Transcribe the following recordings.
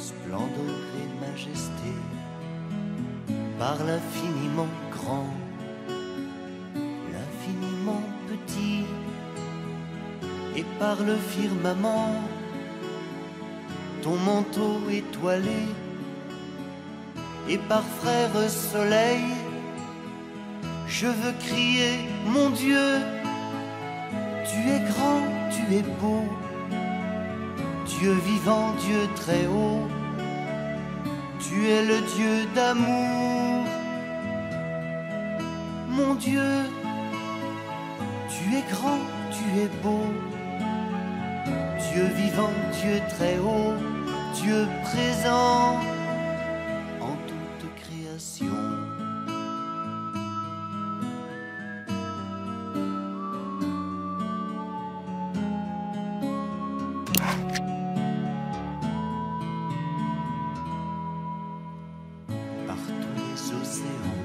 splendeur et majesté, par l'infiniment grand, l'infiniment petit, et par le firmament, ton manteau étoilé, et par frère soleil, je veux crier, mon Dieu, tu es grand, tu es beau, Dieu vivant, Dieu très haut, tu es le Dieu d'amour. Mon Dieu, tu es grand, tu es beau, Dieu vivant, Dieu très haut, Dieu présent en toute création. Par tous les océans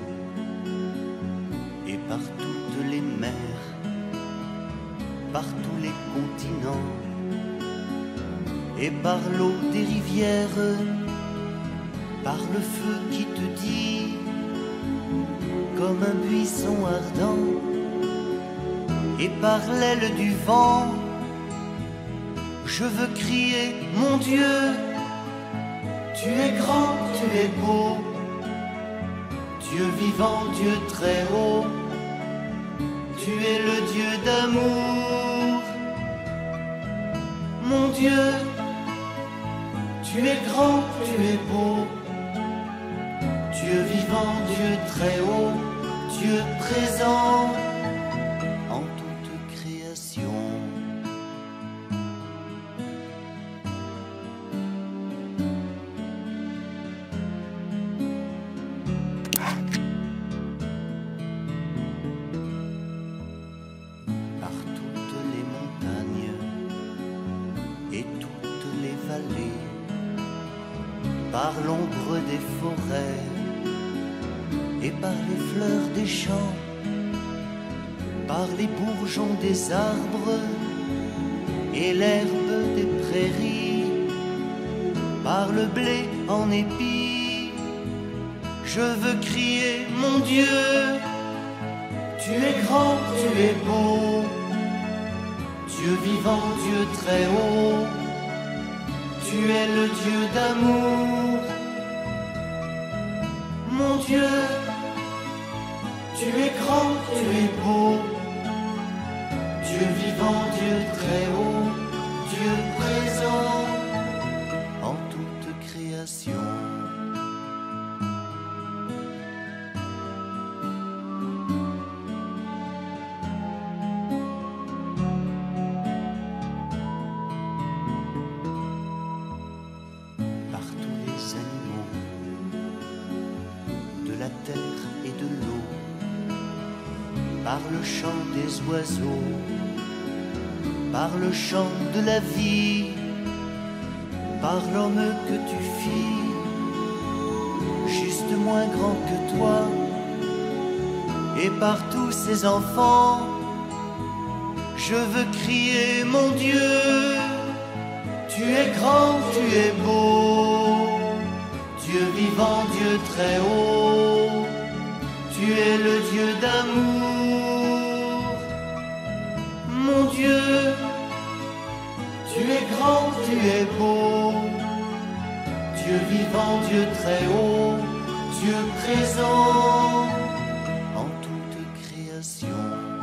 et par toutes les mers, par tous les continents et par l'eau des rivières, par le feu qui te dit comme un buisson ardent, et par l'aile du vent, je veux crier, mon Dieu, tu es grand, tu es beau, Dieu vivant, Dieu très haut, tu es le Dieu d'amour. Mon Dieu, tu es grand, tu es beau, Dieu vivant, Dieu très haut, Dieu présent en toute création. Par toutes les montagnes et toutes les vallées, par l'ombre des forêts et par les fleurs des champs, par les bourgeons des arbres et l'herbe des prairies, par le blé en épis, je veux crier, mon Dieu, tu es grand, tu es beau, Dieu vivant, Dieu très haut, tu es le Dieu d'amour. Mon Dieu, tu es grand, tu es beau, Dieu vivant, Dieu très haut, Dieu présent en toute création. Par tous les animaux de la terre et de l'eau, par le chant des oiseaux, par le chant de la vie, par l'homme que tu fis, juste moins grand que toi, et par tous ces enfants, je veux crier, mon Dieu, tu es grand, tu es beau, Dieu vivant, Dieu très haut, tu es le Dieu d'amour. Mon Dieu, tu es grand, tu es beau, Dieu vivant, Dieu très haut, Dieu présent en toute création.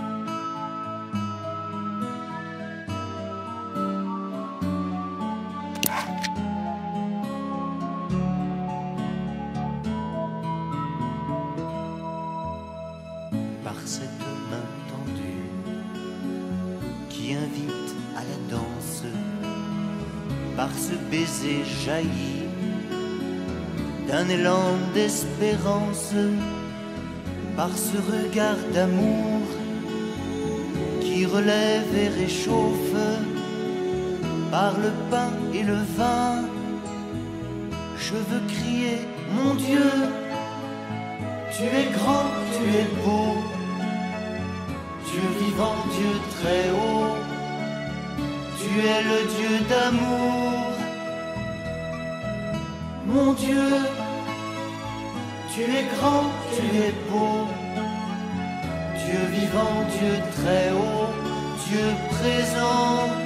Par cette main tendue qui invite à la danse, par ce baiser jailli d'un élan d'espérance, par ce regard d'amour qui relève et réchauffe, par le pain et le vin, je veux crier, mon Dieu, tu es grand, tu es beau, Dieu vivant, Dieu très haut, tu es le Dieu d'amour. Mon Dieu, tu es grand, tu es beau, Dieu vivant, Dieu très haut, Dieu présent.